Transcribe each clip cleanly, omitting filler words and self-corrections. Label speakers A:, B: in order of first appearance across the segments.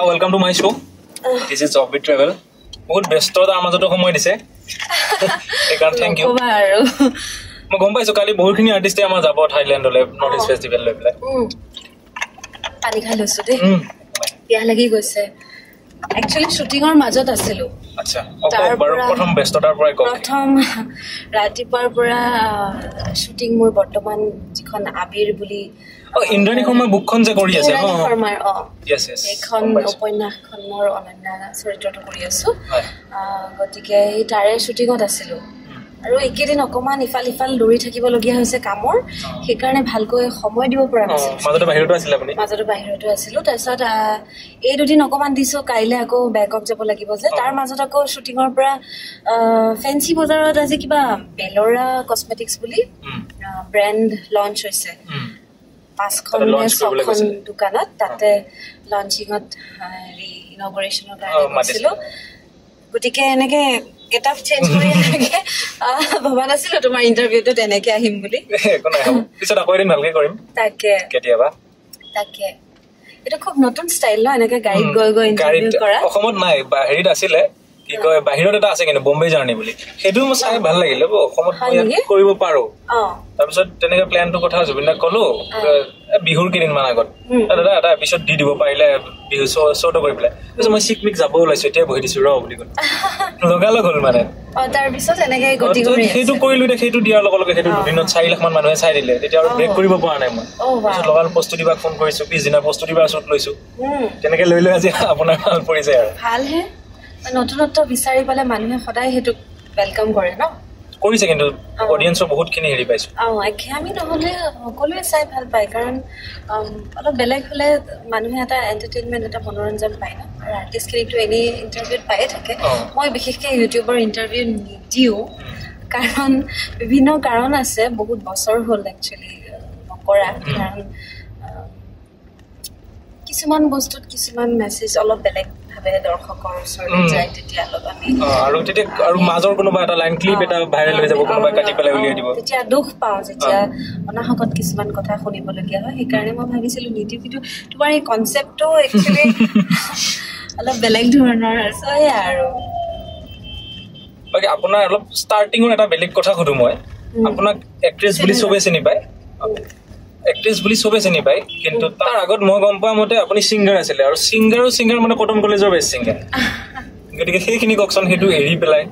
A: welcome to my show. This is Offbeat Travel. বহুত ব্যস্ততাৰ মাজতো সময় দিছে। এইকাৰণে থ্যাংক ইউ। মই গম পাইছো কালি বহুতখিনি আৰ্টিষ্টে আমাৰ যাব থাইলেণ্ডলৈ নৰ্থ ইষ্ট ফেষ্টিভেল লৈ পেলাই।
B: পানী খাই লৈছো দেই। বিয়া লাগি গৈছে। একচুয়ালি শুটিংৰ মাজত আছিলো।
A: আচ্ছা। প্ৰথম ব্যস্ততাৰ পৰাই কওক। প্ৰথম
B: ৰাতিপুৱাৰ পৰা শুটিং মোৰ বৰ্তমান যিখন আবিৰ বুলি
A: ইন্দ্ৰাণী শৰ্মাৰ বুকখন যে কৰি আছে ন
B: শৰ্মাৰ
A: ইয়েস ইয়েস
B: এখন উপন্যাসখন মোৰ অনন্য চৰিত্ৰটো কৰি আছো গতিকে এই তাৰে শুটিংত আছিলো আৰু একেদিন অকমান ইফাল ইফাল দৌৰি থাকিবলগীয়া হৈছে কামৰ সেইকাৰণে ভালকৈ সময় দিব পৰা নাছিলো
A: মাজতে বাহিৰতো আছিল আপুনি
B: মাজতে বাহিৰতো আছিলো তাৰপিছত এই দুদিন অকমান দিছো কাইলে আকৌ বেকক যাব লাগিব যে তাৰ মাজত আকৌ শুটিংৰ পৰা ফেন্সি বজাৰত আজি কিবা বেলৰা কসমেটিক্স বুলি ব্ৰ্যান্ড লঞ্চ হৈছে 5খন দোকানত তাতে লঞ্চিঙত ইনগ্ৰেচনৰ কাৰণে গৈছিলো গতিকে এনেকে গেটআপ চেঞ্জ কৰি লাগে ভবা নাছিলো তোমাৰ ইন্টাৰভিউটো তেনেকে আহিম বুলি
A: পিছত আকৌ এদিন ভালকে কৰিম
B: তাকে
A: কেতিয়াবা
B: তাকে এটা খুব নতুন ষ্টাইল ন এনেকে গাইড গৈ গৈ ইন্টাৰভিউ কৰা
A: অসমত নাই হেৰিত আছিলে কি কয় বাহিৰত এটা আছে কিন্তু বম্বে জাৰ্নি বুলি সেইটো মই চাই ভাল লাগিলে অসমত কৰিব পাৰো তাৰপিছত তেনেকে প্লেনটো কথা জুবিনদাক কলো বিহুৰ কেইদিনমান আগত দাদা এটা এপিছড দি দিব পাৰিলে বিহু শ্বটো কৰি পেলাই মই চিকমিক যাব ওলাইছো এতিয়া বহি দিছো ৰ বুলি ক'লো লগালগ হ'ল মানে
B: তাৰপিছত এনেকে গতি কৰি
A: সেইটো কৰিলো সেইটো দিয়াৰ লগে লগে সেইটো দুদিনত 4 লাখ মান মানুহে চাই দিলে তেতিয়া আৰু ব্ৰেক কৰিব পৰা নাই মই লগাল প্ৰস্তুতি বাক ফোন কৰিছো পিছদিনা প্ৰস্তুতি বাৰ শ্বট লৈছো তেনেকে লৈ আজি আপোনাৰ ভাল পৰিছে আৰু
B: ভাল হে নতুনত্ব বিচাৰি পালে মানুহে সদায় হেতু ওয়েলকাম কৰে ন
A: কৰিছে কিন্তু অডিয়েন্সৰ বহুতখিনি হেৰি পাইছো
B: আমি নহলে সকলোৱে চাই ভাল পায় কাৰণ অলপ বেলেগ হলে মানুহে এটা এন্টাৰটেইনমেন্ট এটা মনোৰঞ্জন পায় ন আৰু আৰ্টিষ্টখিনিকটো এনি ইন্টাৰভিউত পায়ে থাকে মই বিশেষকৈ ইউটিউবৰ ইন্টাৰভিউ নিদিও কাৰণ বিভিন্ন কাৰণ আছে বহুত বছৰ হ'ল একচুয়ালি নকৰা কাৰণ কিছুমান বস্তুত কিছুমান মেছেজ অলপ বেলেগ দৰ্শকৰ ওচৰলৈ যায় তেতিয়া অলপ আমি
A: আৰু তেতিয়া আৰু মাজৰ কোনোবা এটা লাইন ক্লিপ এটা ভাইৰেল হৈ যাব কোনোবা কাটি পেলাই উলিয়াই দিব
B: তেতিয়া দুখ পাওঁ যেতিয়া অনাহকত কিছুমান কথা শুনিবলগীয়া হয় সেইকাৰণে মই ভাবিছিলো নিদিও কিন্তু তোমাৰ এই কনচেপ্টটো একচুয়ালি অলপ বেলেগ ধৰণৰ আছে আৰু
A: বাকি আপোনাৰ অলপ ষ্টাৰ্টিঙৰ এটা বেলেগ কথা সুধো মই আপোনাক এক্ট্ৰেছ বুলি চবে চিনি পায় এক্ট্ৰেছ বুলি চবে চিনি পায় কিন্তু তাৰ আগত মই গম পোৱা মতে আপুনি সিংগাৰ আছিলে আৰু সিংগাৰ মানে কটন কলেজৰ বেষ্ট সিংগাৰ গতিকে সেইখিনি ককচোন সেইটো এৰি পেলাই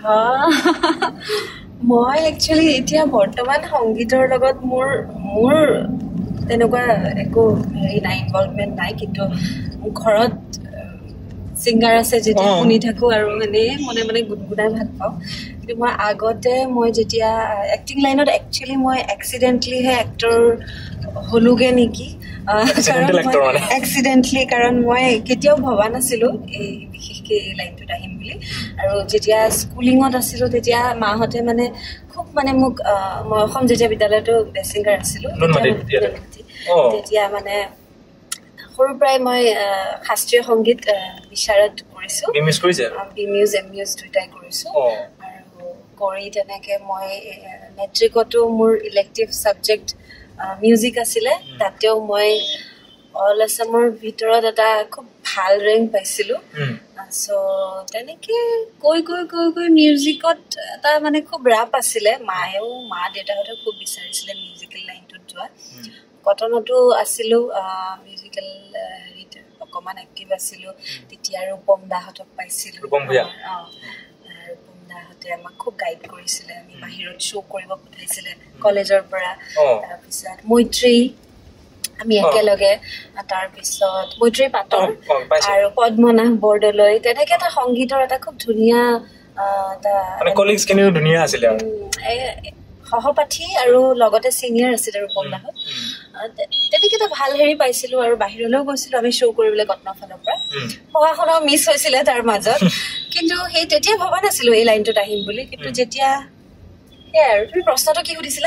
B: মই একচুয়ালি এতিয়া বৰ্তমান সংগীতৰ লগত মোৰ তেনেকুৱা একো হেৰি নাই ইনভলভমেন্ট নাই কিন্তু ঘৰত সিংগাৰ আছে যেতিয়া শুনি থাকো আৰু মানে মনে মনে গুণগুণাই ভাল পাওঁ কিন্তু মই আগতে মই যেতিয়া এক্টিং লাইনত একচুয়ালি মই এক্সিডেন্টলি হে এক্টৰ হলুগে নেকি এক্সিডেন্টলি কাৰণ মই কেতিয়াও ভবা নাছিলো এই বিশেষকৈ এই লাইনটোত আহিম বুলি আৰু যেতিয়া স্কুলিঙত আছিলো তেতিয়া মাহঁতে মানে খুব মানে মোক মই অসম যেতিয়া বিদ্যালয়তো বেষ্ট ছিংগাৰ আছিলো তেতিয়া মানে সৰুৰ পৰাই মই শাস্ত্ৰীয় সংগীত বিচাৰত কৰিছো বিমিউজ এমিউজ দুটাই কৰিছো আৰু কৰি তেনেকে মই মেট্ৰিকতো মোৰ ইলেক্টিভ সাবজেক্ট মিউজিক আছিলে তাতেও মই অল আসামৰ ভিতৰত এটা খুব ভাল ৰেংক পাইছিলো সো তেনেকে কৈ মিউজিকত এটা মানে খুব ৰাপ আছিলে মা দেউতাহঁতে খুব বিচাৰিছিলে মিউজিকেল লাইনটোত যোৱা কটনতো আছিলো মিউজিকেল হেৰিত অকমান এক্টিভ আছিলো তেতিয়া ৰূপম দাহঁতক পাইছিলো
A: ৰূপম
B: দাহঁতে আমাক খুব গাইড কৰিছিলে আমি বাহিৰত শ্ব' কৰিব পঠাইছিলে কলেজৰ পৰা তাৰপিছত মৈত্ৰী আমি একেলগে তাৰপিছত মৈত্ৰী পাটৰ আৰু পদ্মনাভ বৰদলৈ তেনেকে এটা সংগীতৰ এটা খুব ধুনীয়া সহপাঠী আৰু লগতে চিনিয়ৰ আছিলে ৰূপম দাহঁত তেনেকে এটা ভাল হেৰি পাইছিলো আৰু বাহিৰলৈও গৈছিলো আমি শ্ব' কৰিবলৈ কটনৰ ফালৰ পৰা পঢ়া শুনাও মিছ হৈছিলে তাৰ মাজত কিন্তু সেই তেতিয়া ভবা নাছিলো এই লাইনটোত আহিম বুলি কিন্তু যেতিয়া আৰু তুমি প্ৰশ্নটো কি সুধিছিলা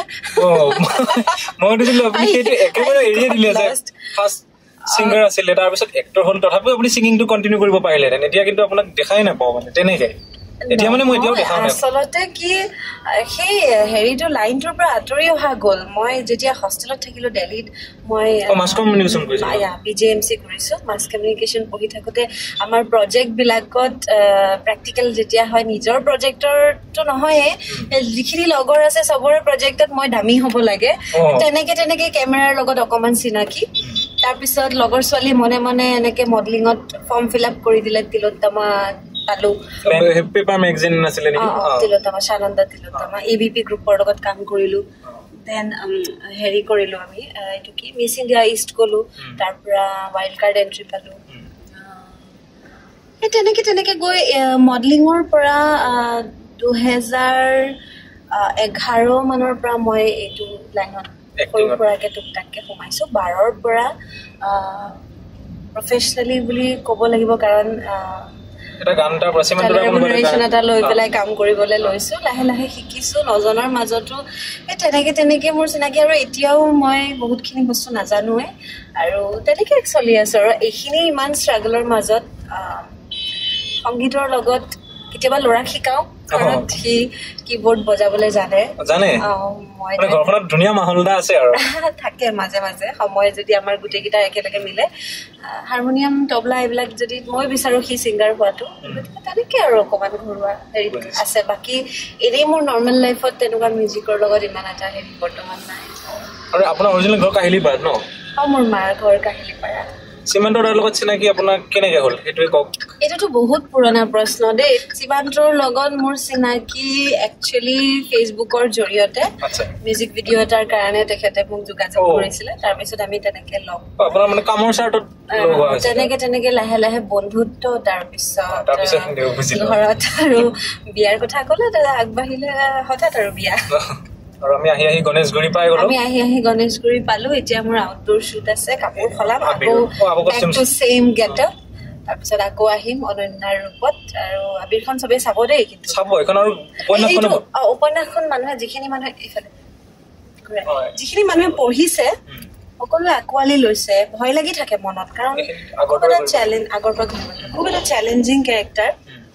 A: সিংগাৰ আছিলে তাৰপিছত এক্টৰ হ'ল তথাপিও আপুনি সিংগিংটো কণ্টিনিউ কৰিব পাৰিলে এতিয়া কিন্তু আপোনাক দেখাই নাপাওঁ মানে তেনেকে এতিয়া মানে মই এতিয়াও দেখা নাই
B: আসলতে কি সেই হেৰিটো লাইনটোৰ পৰা আঁতৰি অহা গ'ল মই যেতিয়া হোষ্টেলত থাকিলো দিল্লীত মই
A: মাছ কমিউনিকেশ্যন কৰিছো
B: বিজেএমচি কৰিছো মাছ কমিউনিকেশ্যন পঢ়ি থাকোতে আমাৰ প্ৰজেক্ট বিলাকত প্ৰেক্টিকেল যেতিয়া হয় নিজৰ প্ৰজেক্টৰটো নহয়ে যিখিনি লগৰ আছে চবৰে প্ৰজেক্টত মই দামী হ'ব লাগে তেনেকে কেমেৰাৰ লগত অকমান চিনাকি তাৰপিছত লগৰ ছোৱালী মনে মনে এনেকে মডেলিঙত ফৰ্ম ফিল আপ কৰি দিলে তিলোত্তমা পালো
A: পেপাৰ মেগাজিন আছিলে নেকি
B: তিলোত্তমা শানন্দা তিলোত্তমা এবিপি গ্ৰুপৰ লগত কাম কৰিলো দেন হেৰি কৰিলো আমি এইটো কি মিছ ইণ্ডিয়া ইষ্ট গলো তাৰ পৰা ৱাইল্ড কাৰ্ড এন্ট্ৰি পালো তেনেকে গৈ মডেলিঙৰ পৰা 2011 মানৰ পৰা মই এইটো লাইনত সৰুৰ পৰাকে টুকটাককে সোমাইছো 12ৰ পৰা প্ৰফেচনেলি বুলি ক'ব লাগিব কাৰণ
A: এটা গানটা প্ৰচিমেন্টৰ
B: এটা লৈ পেলাই কাম কৰিবলৈ লৈছো লাহে লাহে শিকিছো নজনাৰ মাজতো তেনেকে মোৰ চিনাকি আৰু এতিয়াও মই বহুতখিনি বস্তু নাজানোৱে আৰু তেনেকে চলি আছো আৰু এইখিনি ইমান ষ্ট্ৰাগলৰ মাজত সংগীতৰ লগত কেতিয়াবা ল'ৰাক শিকাও কাৰণ সি কিবোৰ্ড বজাবলৈ জানে মই
A: ঘৰখনত ধুনীয়া মাহলদা আছে আৰু
B: থাকে মাজে মাজে সময় যদি আমাৰ গোটেইকেইটা একেলগে মিলে হাৰমনিয়াম তবলা এইবিলাক যদি মই বিচাৰো সি ছিংগাৰ হোৱাটো তেনেকে আৰু অকমান ঘৰুৱা হেৰি আছে বাকী এনেই মোৰ নৰ্মেল লাইফত তেনেকুৱা মিউজিকৰ লগত ইমান এটা হেৰি বৰ্তমান নাই
A: আৰু আপোনাৰ অৰিজিনেল ঘৰ কাহিলীপাৰাত ন
B: মোৰ মাৰ ঘৰ কাহিলীপাৰা
A: সীমান্তৰ লগত চিনাকি আপোনাৰ কেনেকে হ'ল এইটোৱে কওক
B: এটাতো বহুত পুৰণা প্ৰশ্ন দেই সীমান্তৰ লগত মোৰ চিনাকি একচুৱেলি ফেচবুকৰ জৰিয়তে মিউজিক ভিডিঅ' এটাৰ কাৰণে তেখেতে মোক যোগাযোগ কৰিছিলে তাৰপিছত আমি তেনেকে লগ
A: আপোনাৰ মানে কামৰ চাৰ্টত
B: তেনেকে লাহে লাহে বন্ধুত্ব তাৰপিছত ঘৰত আৰু বিয়াৰ কথা ক'লে আগবাঢ়িলে হঠাৎ আৰু বিয়া
A: আৰু আমি আহি গণেশগুৰি পাই গলো
B: আমি আহি গণেশগুৰি পালো এতিয়া মোৰ আউটডোৰ শ্বুট আছে কাপোৰ খলাম আকৌ বেক টু সেম গেটআপ তাৰপিছত আকৌ আহিম অনন্যাৰ ৰূপত আৰু আবিৰখন চবেই চাব দেই কিন্তু
A: চাব এখন আৰু
B: উপন্যাসখন মানুহে যিখিনি মানুহে পঢ়িছে সকলোৱে আঁকোৱালি লৈছে ভয় লাগি থাকে মনত কাৰণ খুব এটা চেলেঞ্জ আগৰ পৰা খুব এটা চেলেঞ্জিং কেৰেক্টাৰ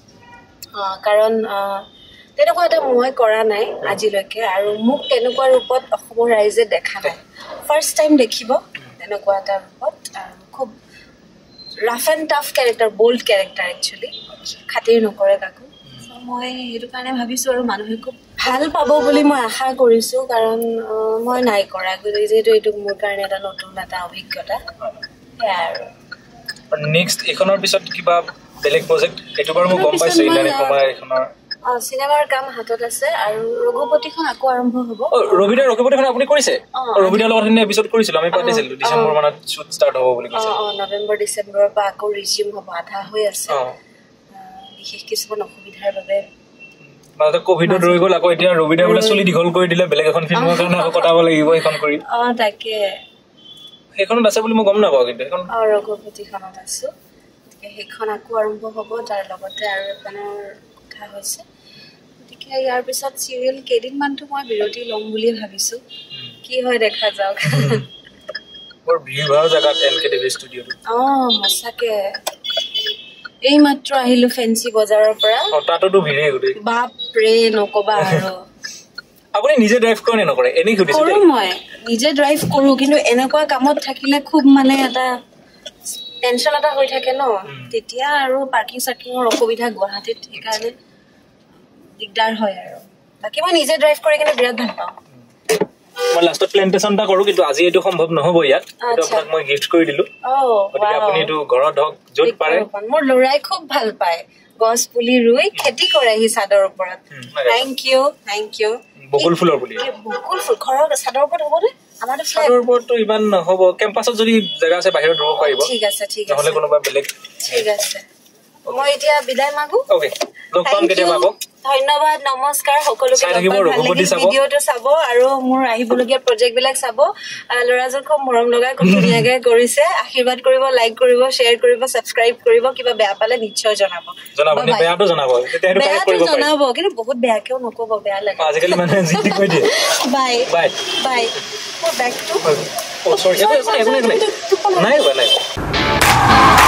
B: কাৰণ তেনেকুৱা এটা মই কৰা নাই আজিলৈকে আৰু মোক তেনেকুৱা ৰূপত অসমৰ ৰাইজে দেখা নাই ফাৰ্ষ্ট টাইম দেখিব তেনেকুৱা এটা ৰূপত আৰু খুব rough and tough character bold character actually খাতিৰ নকৰে কাকো মই সেইটো কাৰণে ভাবিছোঁ আৰু মানুহে খুব ভাল পাব বুলি মই আশা কৰিছোঁ কাৰণ মই নাই কৰা যিহেতু এইটো মোৰ কাৰণে এটা নতুন এটা অভিজ্ঞতা সেয়াই আৰু
A: নেক্সট এইখনৰ পিছত কিবা বেলেগ প্ৰজেক্ট এইটো বাৰু মই গম পাইছোঁ এইখনৰ
B: চিনেমাৰ কাম হাতত আছে আৰু ৰঘুপতিখন আকৌ আৰম্ভ হ'ব
A: ৰঘুপতিখন আপুনি কৰিছে ৰঘুপতিৰ লগত এনে এপিসোড কৰিছিল আমি পাতিছিলো ডিসেম্বৰ মানত শুট ষ্টাৰ্ট হ'ব বুলি কৈছে
B: নৱেম্বৰ ডিসেম্বৰৰ পৰা আকৌ ৰিজিউম হ'ব আধা হৈ আছে বিশেষ কিছুমান অসুবিধাৰ বাবে
A: মানে কোভিডত ৰৈ গ'ল আকৌ এতিয়া ৰবিদা বোলে চুলি দীঘল কৰি দিলে বেলেগ এখন ফিল্মৰ কাৰণে আকৌ কটাব লাগিব এখন কৰি
B: তাকে
A: সেইখনত আছে বুলি মই গম নাপাওঁ কিন্তু এখন
B: ৰঘুপতিখনত আছো সেইখন আকৌ আৰম্ভ হ'ব তাৰ লগতে আৰু এখনৰ হৈছে গতিকে ইয়াৰ পিছত চিৰিয়েল কেইদিনমানতো মই বিৰতি ল'ম বুলি ভাবিছো কি হয় দেখা যাওক
A: বৰ ভিৰ জাগাত এনকেটিভি ষ্টুডিঅ'টো
B: সঁচাকে এই মাত্ৰ আহিলো ফেন্সি বজাৰৰ পৰা
A: তাতোতো ভিৰেই গোটেই
B: বাপৰে নকবা আৰু
A: আপুনি নিজে ড্ৰাইভ কৰে নে নকৰে এনেই সুধিছো
B: কৰো মই নিজে ড্ৰাইভ কৰো কিন্তু এনেকুৱা কামত থাকিলে খুব মানে এটা টেনচন এটা হৈ থাকে ন তেতিয়া আৰু পাৰ্কিং চাৰ্কিঙৰ অসুবিধা গুৱাহাটীত সেইকাৰণে দিগদাৰ হয় আৰু বাকী মই নিজে ড্ৰাইভ কৰি কিনে বিৰাট ভাল পাওঁ
A: মই লাষ্টত প্লেন্টেশনটা কৰো কিন্তু আজি এইটো সম্ভৱ নহব ইয়াত এটা আপোনাক মই গিফট কৰি দিলো গতিকে আপুনি এইটো ঘৰত হওক য'ত পাৰে
B: মোৰ ল'ৰাই খুব ভাল পায় গছ পুলি ৰুই খেতি কৰে হি চাদৰ ওপৰত থ্যাংক ইউ
A: বকুল ফুলৰ পুলি
B: বকুল ফুল ঘৰৰ চাদৰ ওপৰত হ'বনে আমাৰতো
A: চাদৰ ওপৰততো ইমান নহ'ব কেম্পাছত যদি জেগা আছে বাহিৰত ৰুব পাৰিব
B: ঠিক আছে
A: নহ'লে কোনোবা বেলেগ
B: ঠিক আছে মই এতিয়া বিদায় মাগো
A: ওকে লগ পাম কেতিয়াবা আকৌ
B: ধন্যবাদ নমস্কাৰ সকলোকে ভিডিঅ'টো চাব আৰু মোৰ আহিবলগীয়া প্ৰজেক্ট বিলাক চাব ল'ৰাজন খুব মৰম লগা খুব ধুনীয়াকে কৰিছে আশীৰ্বাদ কৰিব লাইক কৰিব শ্বেয়াৰ কৰিব ছাবস্ক্ৰাইব কৰিব কিবা বেয়া পালে নিশ্চয় জনাব কিন্তু বহুত বেয়াকেও নকব বেয়া লাগে
A: আজিকালি মানুহে জিতি কৈ দিয়ে
B: বাই
A: বেক টু নাই